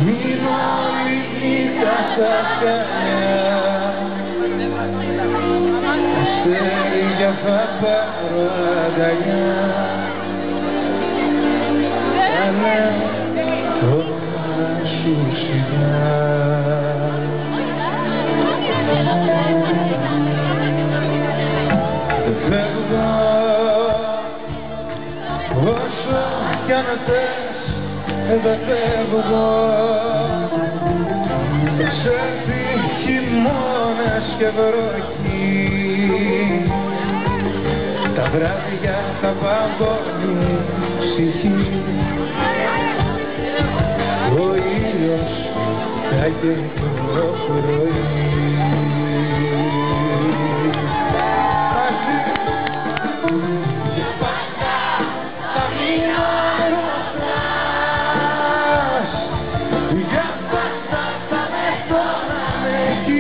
μείνω όλη νύχτα στα σκαλιά, αστέρια θα πάρω αγκαλιά, θα λέω το όνομα σου σιγά. Δεν φεύγω όσο κι αν θες, δεν φεύγω. Σε χειμώνες και βροχή, τα βράδια θα παγώνουν ψυχή, ο ήλιος θα καίει το πρωί. Μαζί και πάντα θα μείνω μπροστάς, για πάντα θα με δω να με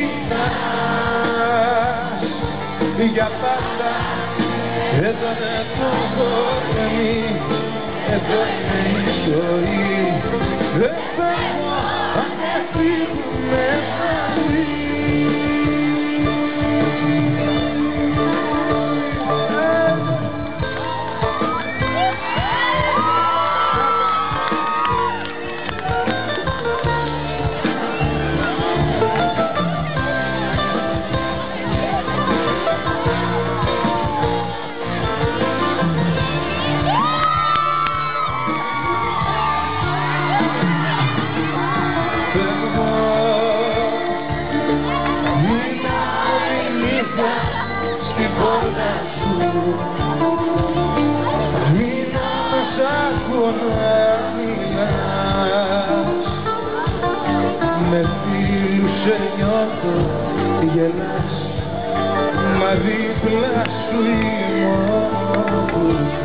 κοιτάς, για πάντα εδώ είναι το κορμί, εδώ είναι η ζωή. Δεν φεύγω αν δεν φύγουμε μαζί. Στην πόρτα σου μείνω, σ' ακούω να μιλάς, με φίλους σε νιώθω γελάς, μα δίπλα σου είμαι όπου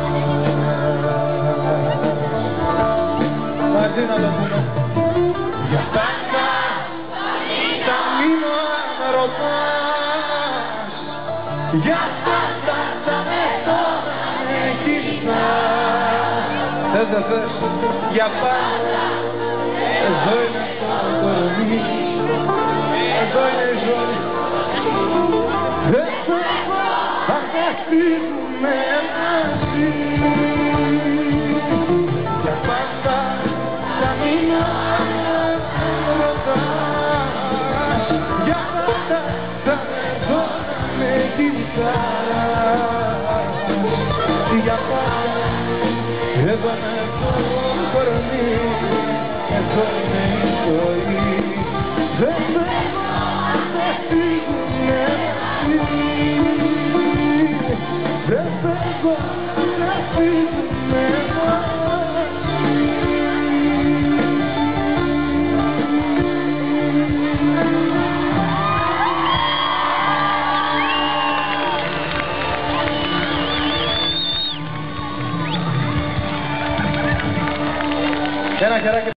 πας. Μαζί να το πούμε. Για πάντα θα μείνω αν ρωτάς, για πάντα θα με δω να με κοιτάς. Θες δεν θες, για πάντα εδώ είναι το κορμί, εδώ είναι η ζωή. Δεν φεύγω αν δεν φύγουμε μαζί. Για πάντα θα μείνω αν ρωτάς, για πάντα θα με δω να με κοιτάς, για πάντα εδώ είναι το κορμί, εδώ είναι η ζωή. Δεν φεύγω αν δεν φύγουμε μαζί. Δεν φεύγω αν δεν φύγουμε μαζί. Ένα χεράκι.